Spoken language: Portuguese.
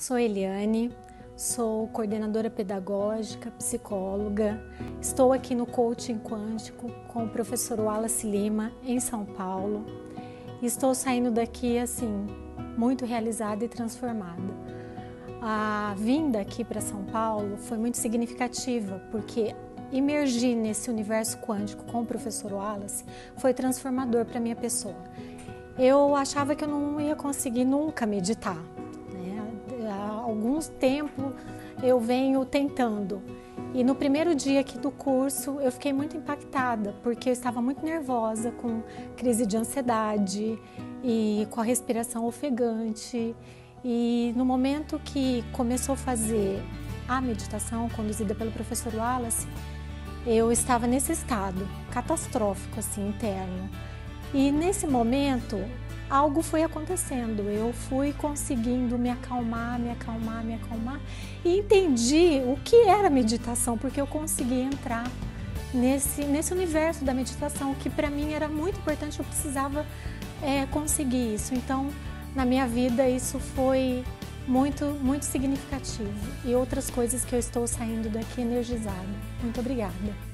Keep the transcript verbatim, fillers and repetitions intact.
Sou Eliane, sou coordenadora pedagógica, psicóloga. Estou aqui no Coaching Quântico com o professor Wallace Lima, em São Paulo. E estou saindo daqui, assim, muito realizada e transformada. A vinda aqui para São Paulo foi muito significativa, porque imergir nesse universo quântico com o professor Wallace foi transformador para a minha pessoa. Eu achava que eu não ia conseguir nunca meditar. Há alguns tempos eu venho tentando e no primeiro dia aqui do curso eu fiquei muito impactada porque eu estava muito nervosa, com crise de ansiedade e com a respiração ofegante, e no momento que começou a fazer a meditação conduzida pelo professor Wallace, eu estava nesse estado catastrófico assim, interno, e nesse momento algo foi acontecendo, eu fui conseguindo me acalmar, me acalmar, me acalmar e entendi o que era meditação, porque eu consegui entrar nesse, nesse universo da meditação, que para mim era muito importante, eu precisava é, conseguir isso. Então, na minha vida isso foi muito, muito significativo, e outras coisas que eu estou saindo daqui energizada. Muito obrigada.